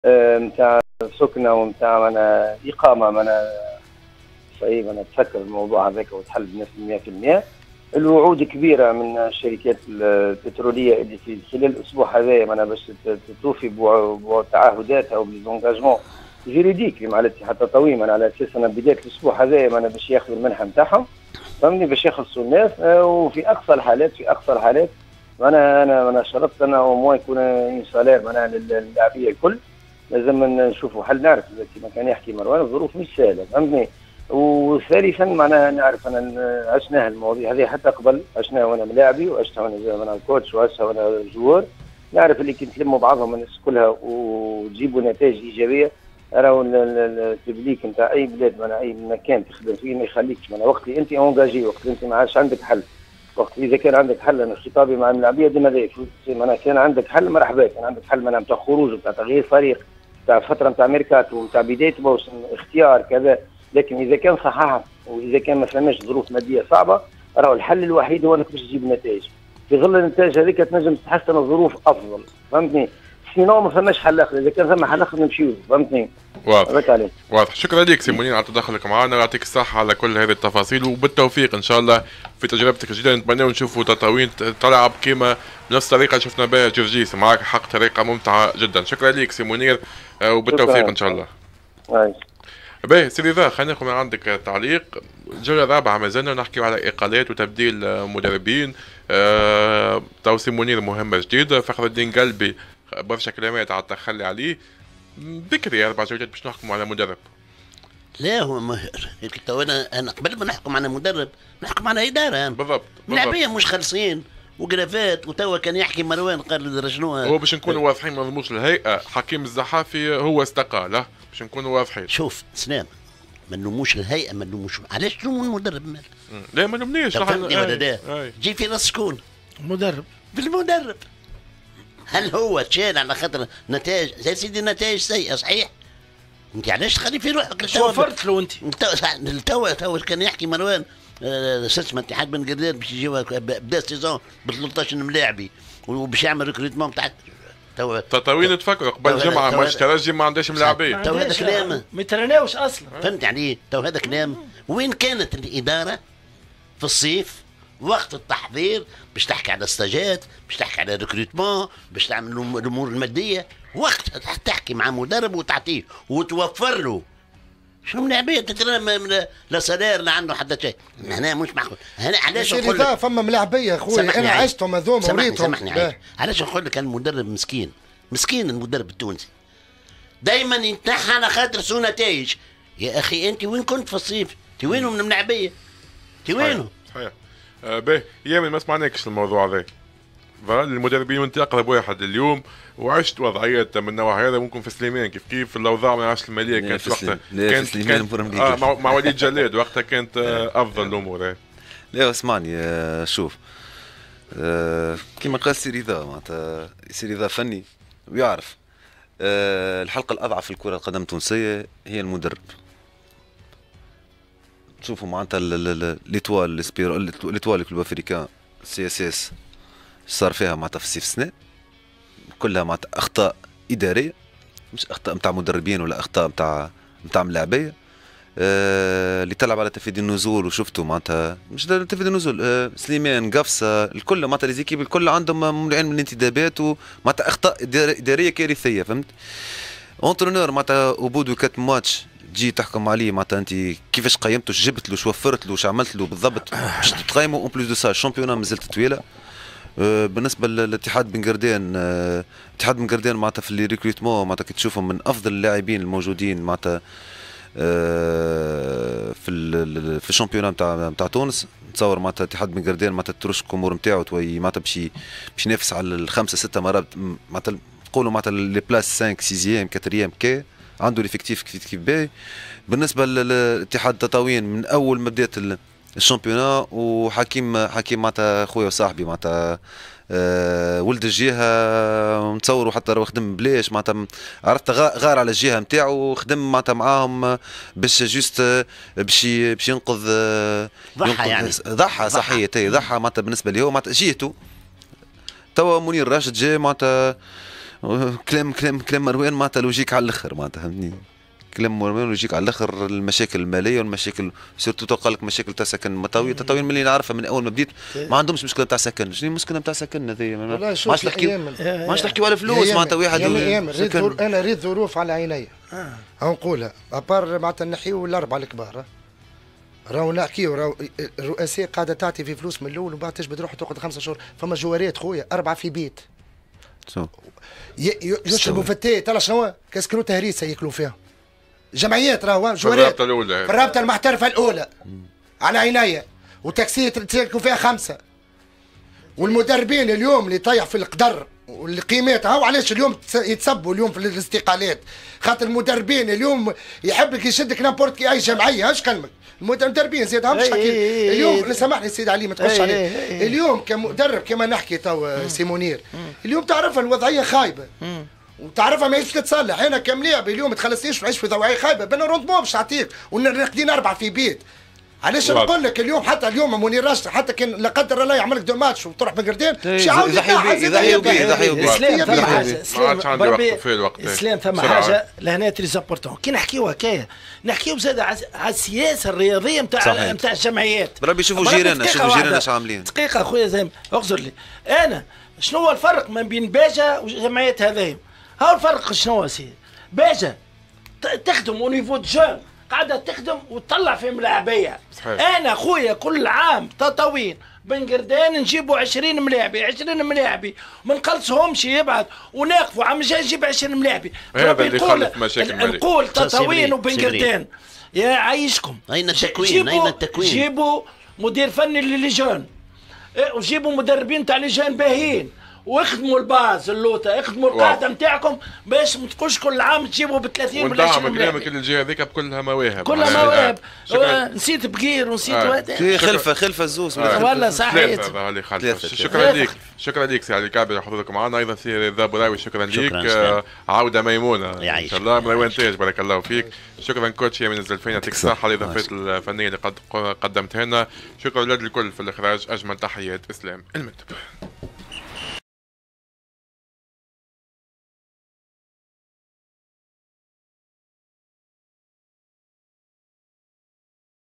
نتاع سكنه ونتاع معناها اقامه معناها صعيب. انا اتفكر الموضوع هذاك وتحل بنسبه 100%. الوعود كبيره من الشركات البتروليه اللي في خلال الاسبوع هذايا معناها باش توفي بتعهداتها وبليزونجاجمون جيريديك مع الاتحاد التطوير معناها على اساس ان بدايه الاسبوع هذايا معناها باش ياخذوا المنحه نتاعهم فهمني باش يخلصوا الناس. وفي اقصى الحالات انا شرطت انا وموا يكون سالير معناها للاعبيه الكل. لازم نشوفوا حل. نعرف كما كان يحكي مروان الظروف مش سهله فهمتني. وثالثا معناها نعرف انا عشناها المواضيع هذه حتى قبل عشناها وانا ملاعبي وعشتها وانا كوتش وعشتها وانا جوار. نعرف اللي كي تلموا بعضهم الناس كلها وتجيبوا نتائج ايجابيه. راهو التبليك نتاع اي بلاد معناها اي مكان تخدم فيه ما يخليكش معناها وقت اللي انت اونجاجي وقت اللي انت ما عادش عندك حل. وقت اذا كان عندك حل انا خطابي مع الملاعبيه ديما ذا معناها كان عندك حل مرحبا. كان عندك حل معناها نتاع خروج نتاع تغيير فريق نتاع فتره نتاع ميركاتو نتاع بدايه موسم اختيار كذا. لكن اذا كان صححت واذا كان ما فماش ظروف ماديه صعبه راهو الحل الوحيد هو انك باش تجيب نتائج. في ظل النتائج هذيك تنجم تحسن الظروف افضل فهمتني. سينو ما فماش حل اخر. اذا كان ثم حل اخر نمشيو فهمتني. واضح واضح. شكرا لك سي منير على تدخلك معنا ويعطيك الصحه على كل هذه التفاصيل وبالتوفيق ان شاء الله في تجربتك الجديده. نتمنى نشوفوا تطاوين تلعب كما بنفس الطريقه اللي شفنا بها جرجيس. معك حق طريقه ممتعه جدا. شكرا لك سي منير وبالتوفيق ان شاء الله. باهي سي رضا خلينا ناخذ من عندك تعليق. الجوله الرابعه ما زلنا نحكي على اقالات وتبديل مدربين. تو سي منير مهمه جديده. فخر الدين قلبي برشا كلمات على التخلي عليه. بكري 4 جولات باش نحكموا على مدرب. لا هو تو انا قبل ما نحكم على مدرب نحكم على اداره. بالضبط. ملاعبيه مش خالصين وقرافات. وتوا كان يحكي مروان قال شنو هو باش نكونوا واضحين ما نظلموش الهيئه. حكيم الزحافي هو استقال باش نكونوا واضحين. شوف سلام ما نلوموش الهيئه ما نلوموش. علاش تلوموا المدرب مال؟ لا ما نلومنيش. جي في راس شكون؟ المدرب. بالمدرب. هل هو تشال على خاطر نتائج زي سيدي نتائج سيئه صحيح؟ انت علاش تخلي في روحك؟ وفرت له انت. تو كان يحكي مروان اسمه اتحاد بن قردان باش يجيو بدا السيزون ب 13 ملاعبي وباش يعمل ريكروتمون تاع تطاوين تفكروا قبل جمعه ماتش ترجي ما عندهاش ملاعبين. تو هذا كلام ما يترناوش اصلا. فهمت عليه؟ تو هذا كلام. وين كانت الاداره في الصيف وقت التحضير باش تحكي على استاجات باش تحكي على ريكروتمون باش تعمل الامور الماديه. وقت تحكي مع مدرب وتعطيه وتوفر له شنو ملاعبيه لا سالير لا عنده حتى شيء. هنا مش معقول. هنا علاش نقول لك فما ملاعبيه خويا انا عشتهم هذوما وريتهم. سامحني علاش نقول لك المدرب مسكين المدرب التونسي دائما ينتحى على خاطر سوء نتائج. يا اخي انت وين كنت في الصيف؟ انت وينهم من الملاعبيه؟ انت وينهم؟ صحيح. باهي يامن ما سمعناكش الموضوع هذا. المدربين وانت اقرب واحد اليوم وعشت وضعيات من النوع هذا. ممكن في سليمان كيف الاوضاع ما عادش الماليه كانت وقتها كانت مع وليد جلاد وقتها كانت افضل الامور. لا اسمعني شوف كما قال سي رضا معناتها سي رضا فني ويعرف الحلقه الاضعف في الكره القدم التونسيه هي المدرب. تشوفوا معناتها ليتوال كلوب افريكان سي اس اس صار فيها معناتها في الصيف السنه كلها معناتها اخطاء اداريه مش اخطاء نتاع مدربين ولا اخطاء نتاع ملاعبيه. اللي تلعب على تفادي النزول وشفتوا معناتها مش تفادي النزول سليمان قفصه الكل معناتها ليزيكيب الكل عندهم ممنوعين من الانتدابات ومعناتها اخطاء اداريه كارثيه. فهمت؟ اونترونور معناتها وبودو 4 ماتش تجي تحكم عليه معناتها انت كيفاش قيمته جبت له وفرت له عملت له بالضبط باش تقيمه. اون بليس دو سا الشامبيونات مازالت طويله. بالنسبه للاتحاد بن قردان اتحاد بن قردان معناتها في الريكروتمون معناتها كي تشوفهم من افضل اللاعبين الموجودين معناتها في الشامبيونات نتاع تونس. نتصور معناتها اتحاد بن قردان معناتها ترش الامور نتاعو معناتها باش ينافس على الخمسه 6 مرات معناتها نقولوا معناتها لي بلاس 5 6 4 كي عنده الافكتيف كيف باهي. بالنسبه للاتحاد التطاوين من اول ما بدات الشامبيونات وحكيم معناتها خويا وصاحبي معناتها ولد الجهه نتصوروا حتى راهو خدم بلاش معناتها عرفت غار على الجهه نتاعو وخدم معناتها معاهم باش جوست باش ينقذ ضحى يعني ضحى صحيح ضحى معناتها بالنسبه ليه معناتها جهته. توا منير راشد جاي معناتها كلام مروان معناتها لوجيك على الاخر معناتها فهمتني. كلام مروان لوجيك على الاخر. المشاكل الماليه والمشاكل سيرتو تلقى لك مشاكل تاع سكن. تطاوين من اللي نعرفها من اول ما بديت ما عندهمش مشكله تاع سكن. شنو المشكله تاع سكن هذيا؟ ما عادش نحكيو على فلوس معناتها واحد انا ريت ظروف على عيني نقولها ابار معناتها نحيو الاربعه الكبار. راهو نحكيو الرؤساء قاعده تعطي في فلوس من الاول ومن بعد تجبد روحها تقعد 5 شهور. فما جوارات خويا 4 في بيت يشربوا في التاي ترى شنو كاس كروت هريسه ياكلوا فيها. جمعيات راهو جوارات في الرابطه المحترفه الاولى على عينيا. وتاكسي تاكلوا فيها 5. والمدربين اليوم اللي طيح في القدر والقيمات هاو علاش اليوم يتسبوا اليوم في الاستقالات. خاطر المدربين اليوم يحبك يشدك نابورت كي اي جمعيه. اش كلمك المدربين زيد مش حكي اليوم. سامحني سيد علي ما تقولش عليه. اليوم كمدرب كما نحكي تو سي منير اليوم تعرفها الوضعيه خايبه وتعرفها ما يجيش تتصلح. انا كملاعب اليوم ما تخلصنيش نعيش في وضعيه خايبه. بنا روندمون باش تعطيك ونقدين 4 في بيت. علاش نقول لك اليوم حتى اليوم منير راشد حتى كان لا قدر الله يعمل لك 2 ماتش وتروح من قردين شي عاود يضحيوا بيه. اسلام ثم حاجه اسلام ثم حاجه لهنا تري امبورتون. كي نحكيو هكايا نحكيو زاد على السياسه الرياضيه نتاع الجمعيات. بربي شوفوا جيراننا اش عاملين. دقيقه خويا زين اغزر لي. انا شنو هو الفرق ما بين باجا والجمعيات هذين؟ ها الفرق شنو هو سي باجا تخدم اونيفو جون قاعده تخدم وتطلع في ملاعبيه. انا خويا كل عام تطاوين بن قردان نجيبوا 20 ملاعبي 20 ملاعبي ما نقلصهمش يبعد وناقفوا عم جاي نجيب 20 ملاعبي. هذا اللي يخلف مشاكل ماليه. نقول تطاوين وبن قردان يا عايشكم اين التكوين؟ اين التكوين؟ جيبوا مدير فني للجان وجيبوا مدربين تاع لجان باهيين واخدموا الباز اللوطه اخدموا القاعده نتاعكم باش ما تقولش كل عام تجيبوا ب 30 ولا 20 ودعم كلامك الجهه هذيك بكلها مواهب. كلها مواهب. نسيت بقير ونسيت خلفه الزوز والله صحيح. شكرا لك سي علي الكعبي على حضورك معنا. ايضا سي رضا بوراوي شكرا لك. عوده ميمونه ان شاء الله. مروان تاج بارك الله فيك. شكرا كوتش من الزلفين يعطيك الصحه على الاضافات الفنيه اللي قدمتها لنا. شكرا للكل في الاخراج. اجمل تحيات اسلام المنتب.